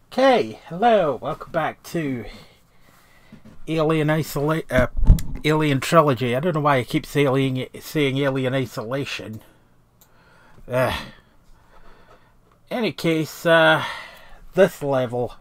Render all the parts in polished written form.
Okay, hello, welcome back to Alien Trilogy. I don't know why I keep saying Alien Isolation. Any case, this level.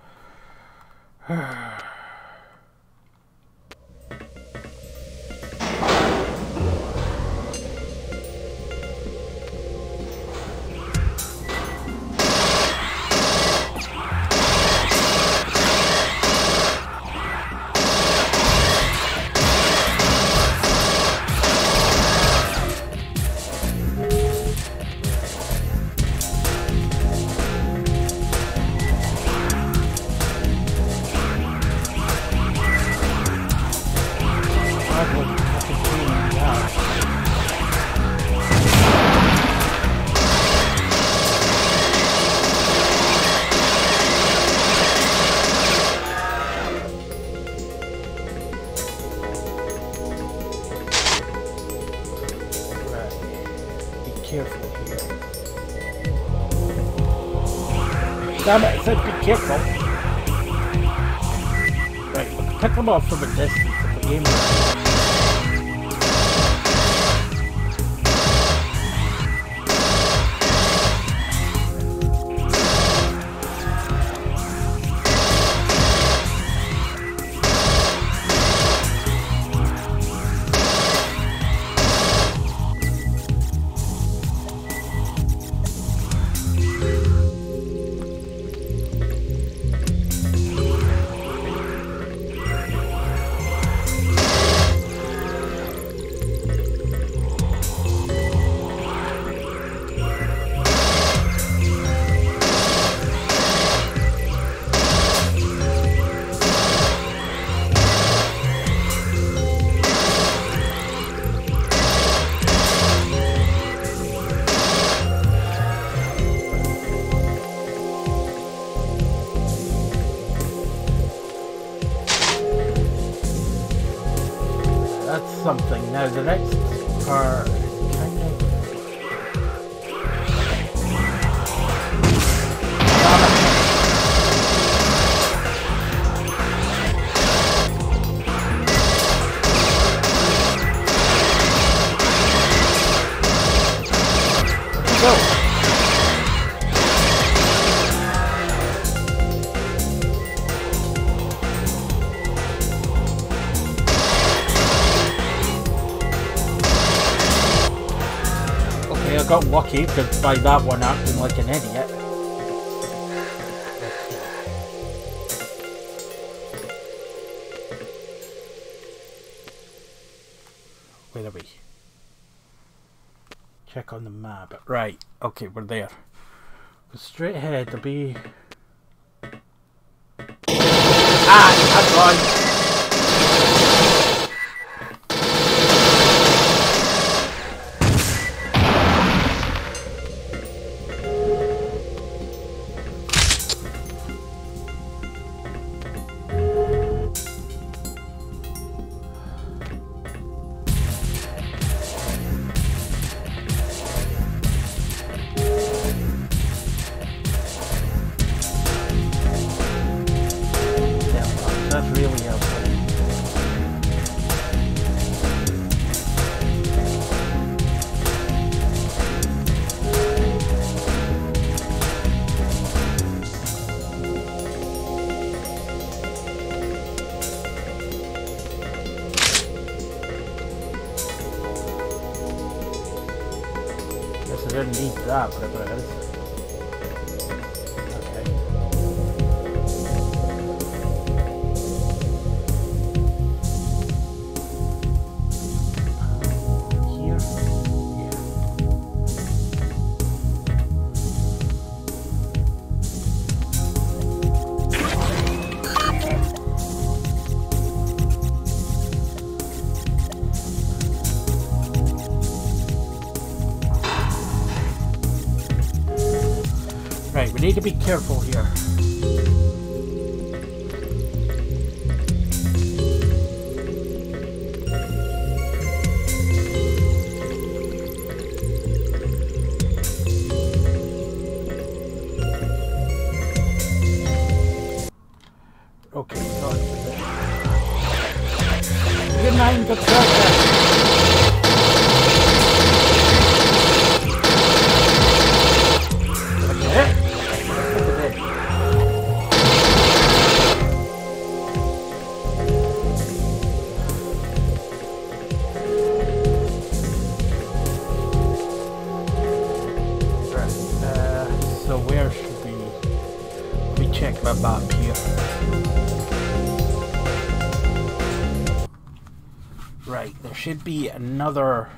Careful here. Damn it, I said be careful. Right, pick them off from a distance if the game is. Something. Now the next part kind of go. I got lucky by that one acting like an idiot. Where are we? Check on the map. Right, okay, we're there. Go straight ahead, there'll be... that's right! That's really helpful. Guess I didn't need that, whatever it is. Right, we need to be careful here. Good shot. So where should we? Let me check my map here. Right, there should be another.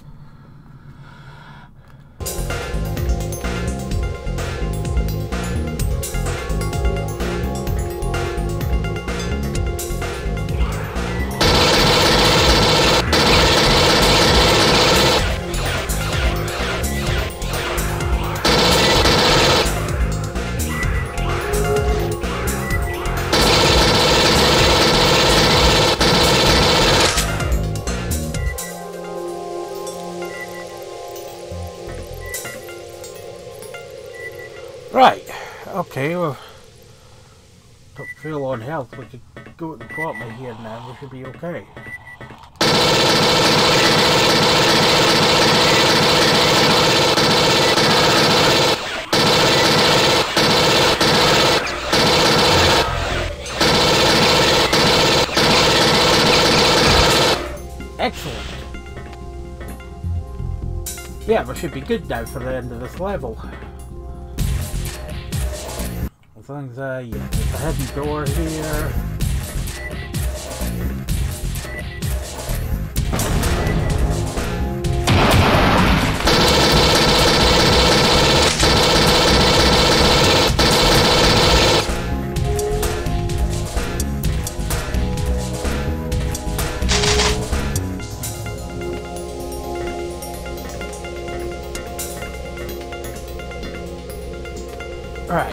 Right, okay, well, don't feel on health, we could go at the bottom here now, we should be okay. Excellent. Yeah, we should be good now for the end of this level. As long as yeah, there's a hidden door here. Right.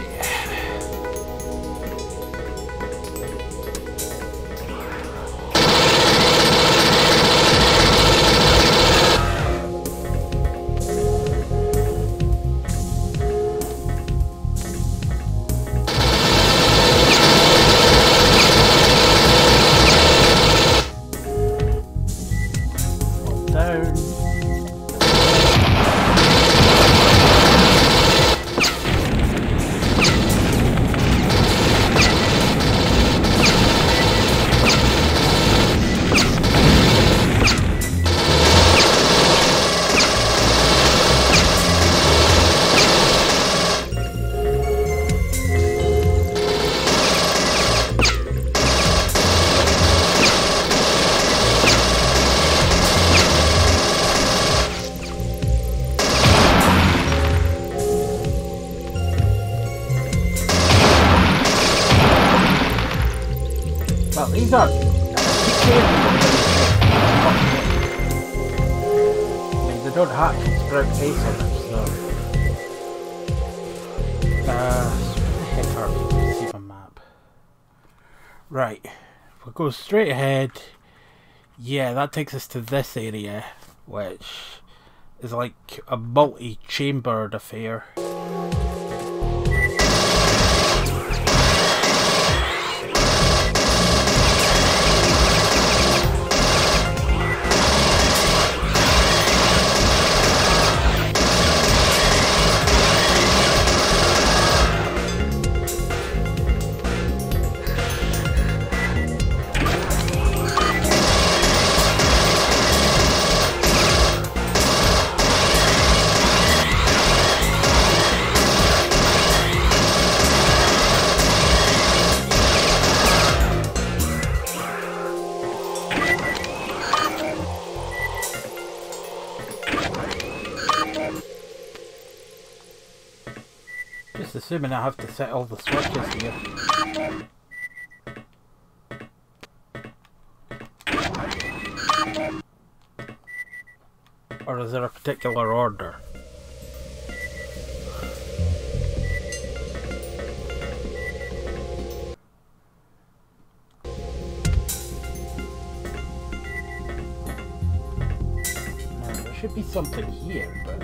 Well, these are. I mean, they don't hatch and sprout pace on them, so. Head hard to see my map. Right. We'll go straight ahead. Yeah, that takes us to this area, which is like a multi-chambered affair. Just assuming I have to set all the switches here. Or is there a particular order? Now, there should be something here, but...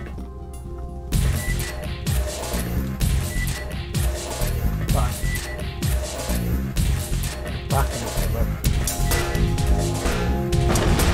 back in the river.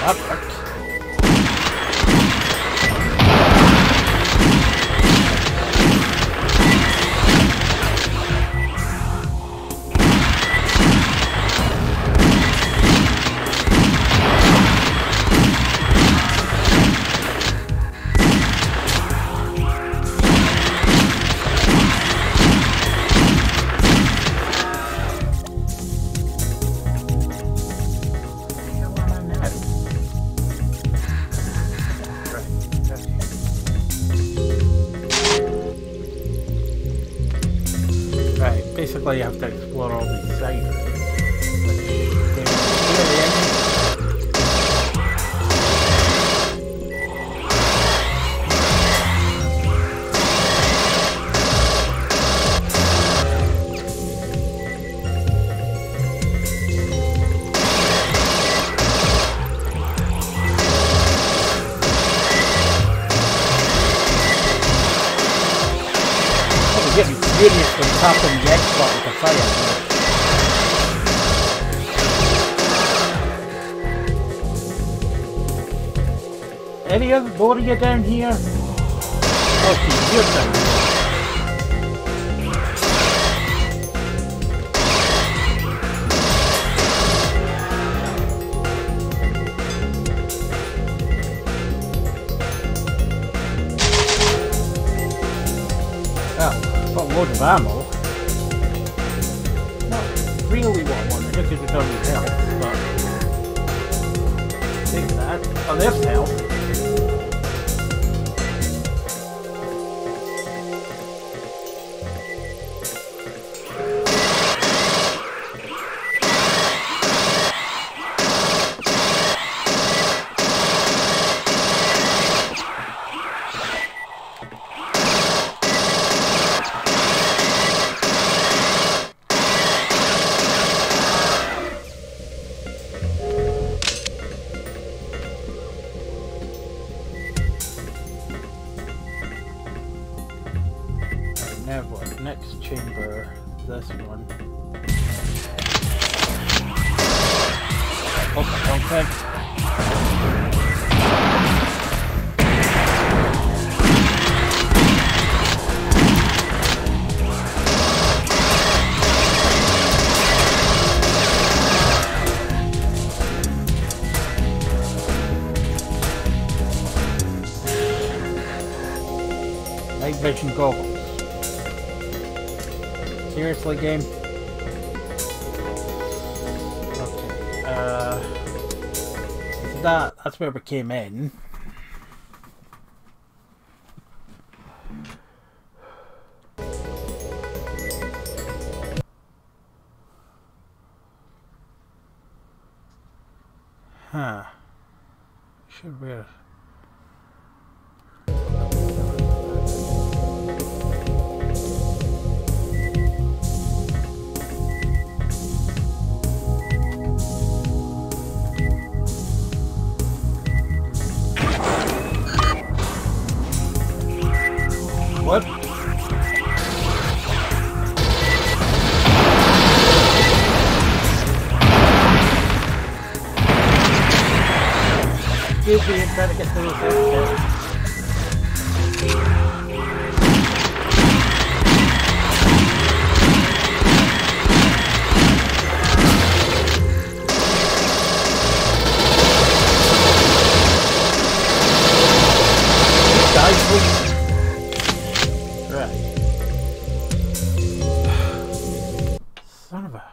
That worked. Basically, you have to explore all these side routes. Get me furious when tapping the X button to fire. Any other more of you down here? Okay, you're down here. Got a load of ammo. Not really what I want, I guess you could tell me health, but take that. Oh, there's health. Next chamber, this one. Okay. Night vision goggles. Seriously, game? Okay, that's where we came in. Huh. Should we... What? Excuse me, I'm trying to get through this. Die, please. Son of a...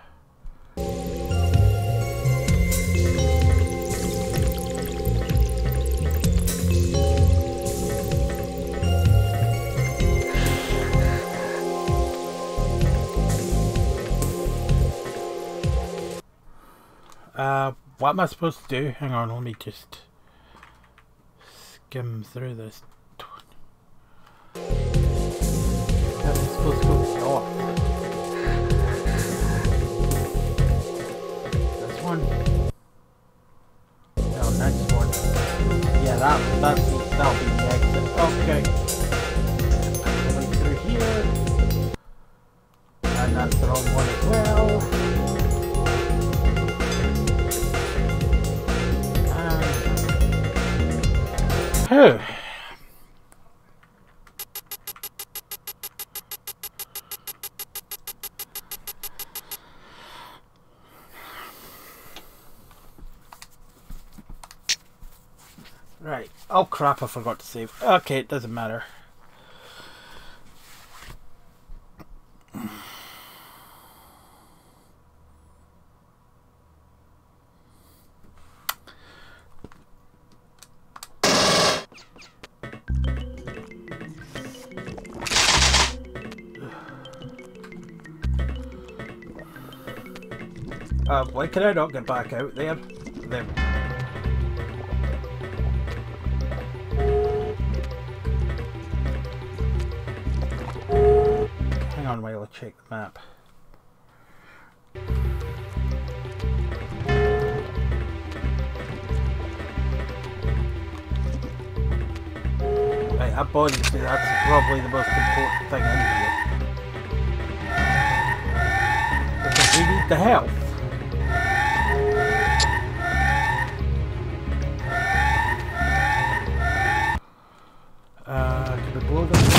what am I supposed to do? Hang on, let me just skim through this. I'm supposed to go north. One. No, next one. Yeah, that'll be the exit. Okay. Going through here. And that's the wrong one as well. And Whew. Right. Oh crap, I forgot to save. Okay, it doesn't matter. Why can I not get back out there? There. Hang on while I check the map. Right, that body, that's probably the most important thing in here. Because we need the health. Can we blow them?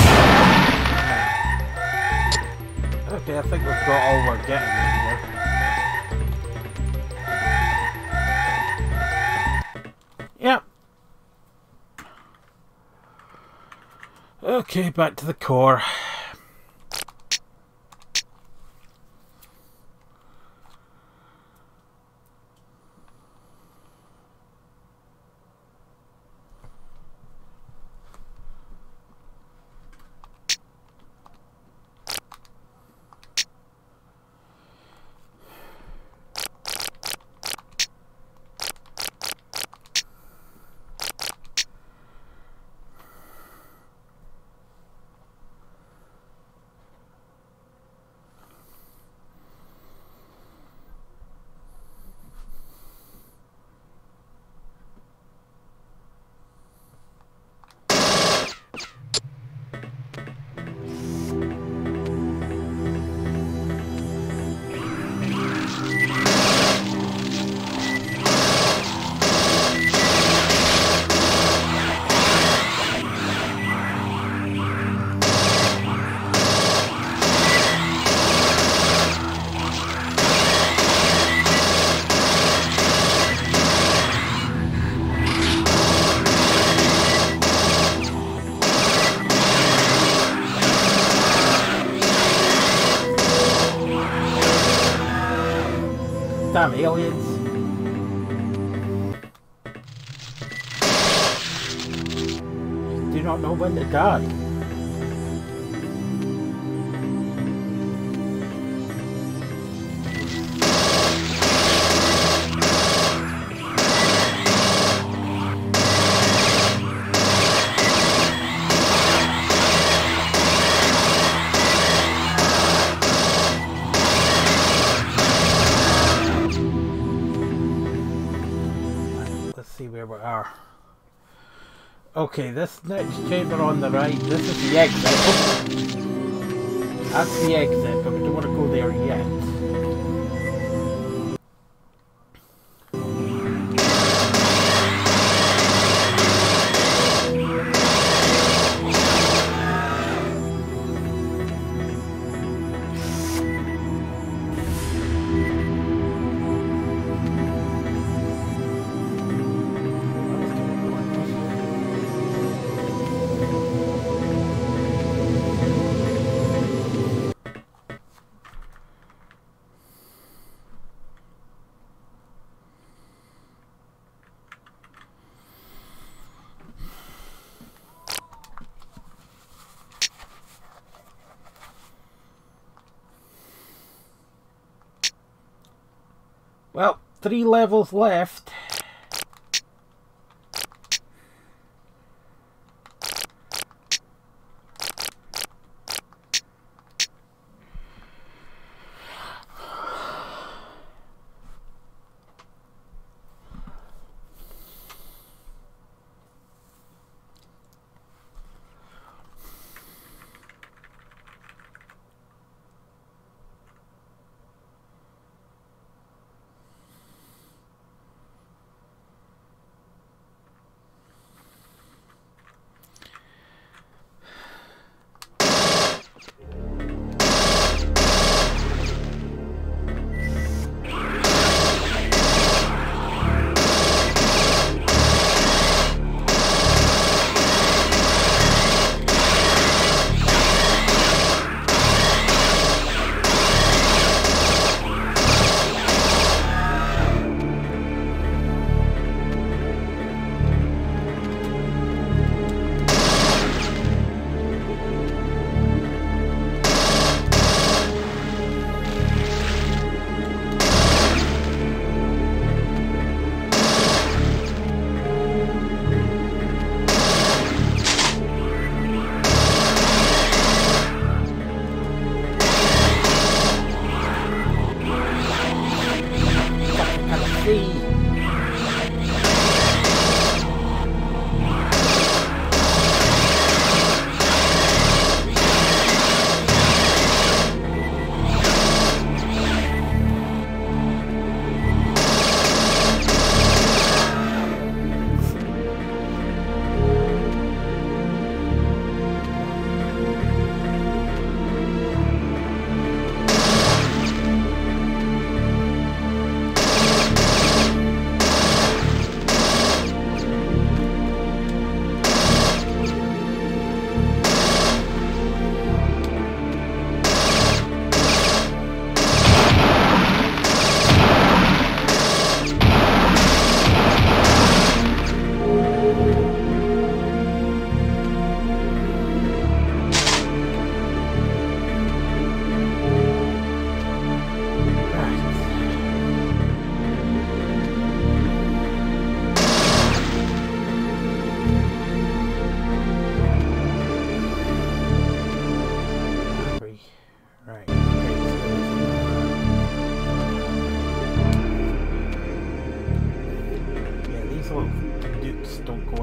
Okay, I think we've got all we're getting in here. Yep. Okay, back to the core. Damn aliens. Do not know when to die. Where we are. Okay, this next chamber on the right, this is the exit. Oh, that's the exit, but we don't want to go there yet. Well, 3 levels left.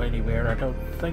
anywhere, I don't think.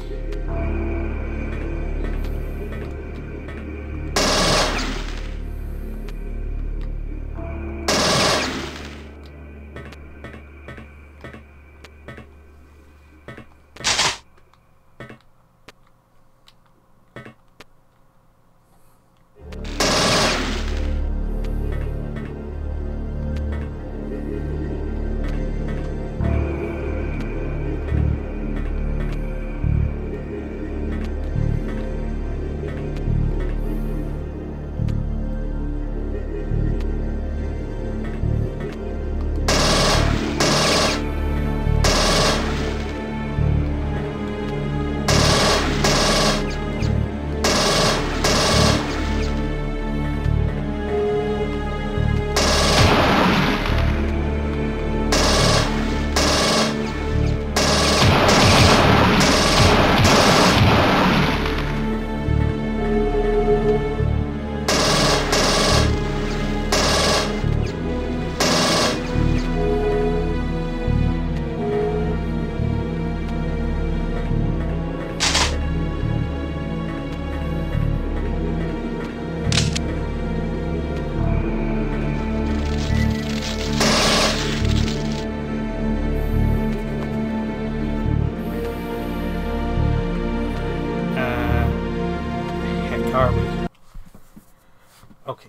Are we? Okay.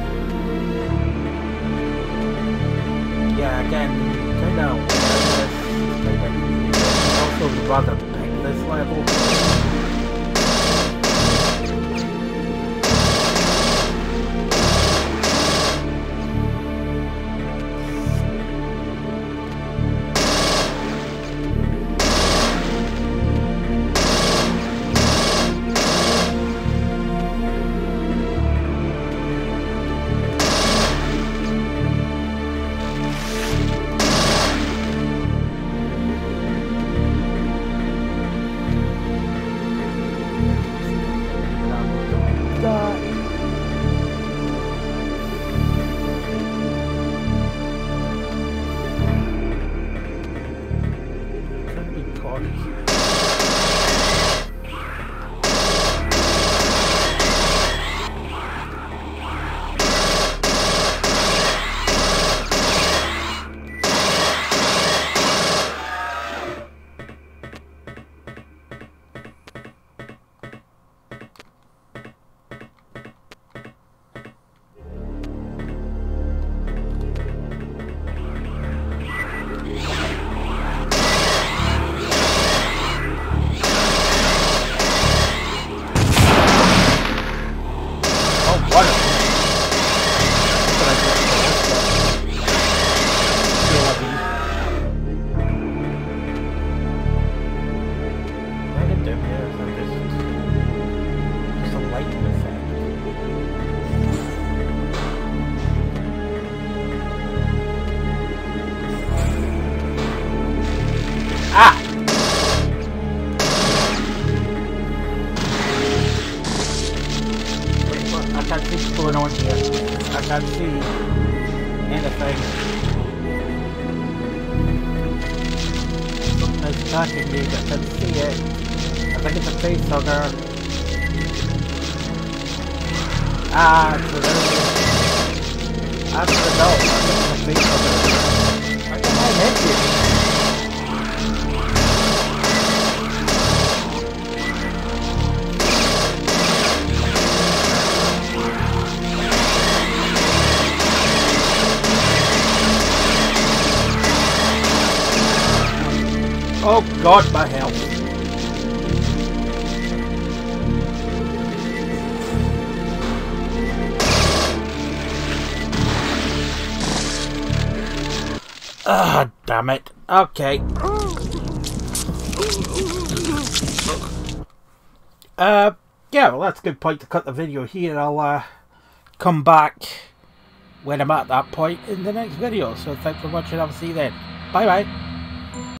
Yeah, again, kind of also rather big this level. Going on here. I can't see anything. Something is attacking me, but I can't see it. I think it's a face hugger. Ah, it's a result. I think it's a face hugger. I can hit you. Oh God, my health. Ah, damn it. Okay. Yeah, well that's a good point to cut the video here. I'll come back when I'm at that point in the next video. So thanks for watching. I'll see you then. Bye bye.